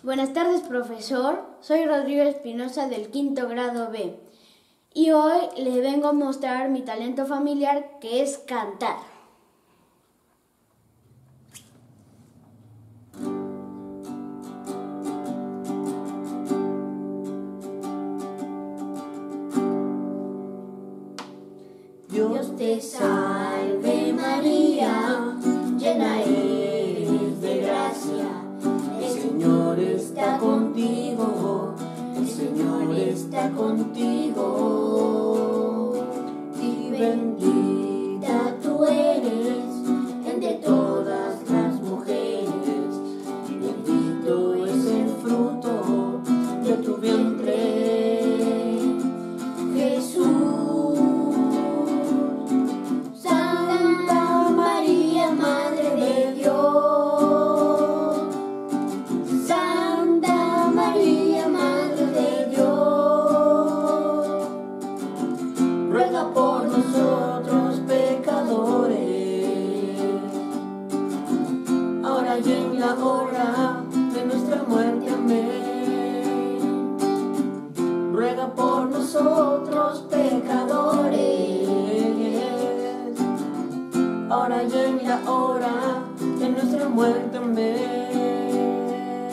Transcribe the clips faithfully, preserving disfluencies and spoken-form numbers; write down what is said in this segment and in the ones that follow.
Buenas tardes, profesor. Soy Rodrigo Espinosa del quinto grado B y hoy le vengo a mostrar mi talento familiar, que es cantar. Dios te salve María, llena eres de gracia, el Señor está contigo, el Señor está contigo, y bendita tú eres entre todas las mujeres, y bendito es el fruto de tu vientre, Jesús. Ruega por nosotros pecadores, ahora y en la hora de nuestra muerte. Amén. Ruega por nosotros pecadores, ahora y en la hora de nuestra muerte. Amén.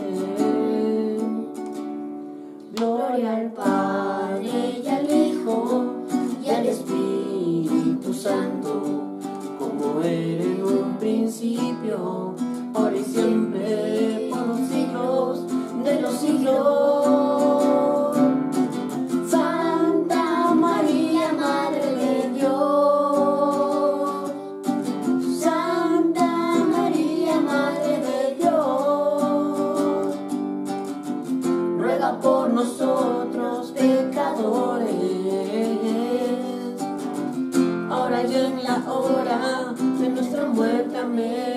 Gloria al Padre y al Hijo y al Espíritu Santo, como era en un principio, ahora y siempre, por los siglos de los siglos. Santa María, Madre de Dios, Santa María, Madre de Dios, ruega por nosotros pecadores, ahora y en la hora de nuestra muerte. Amén.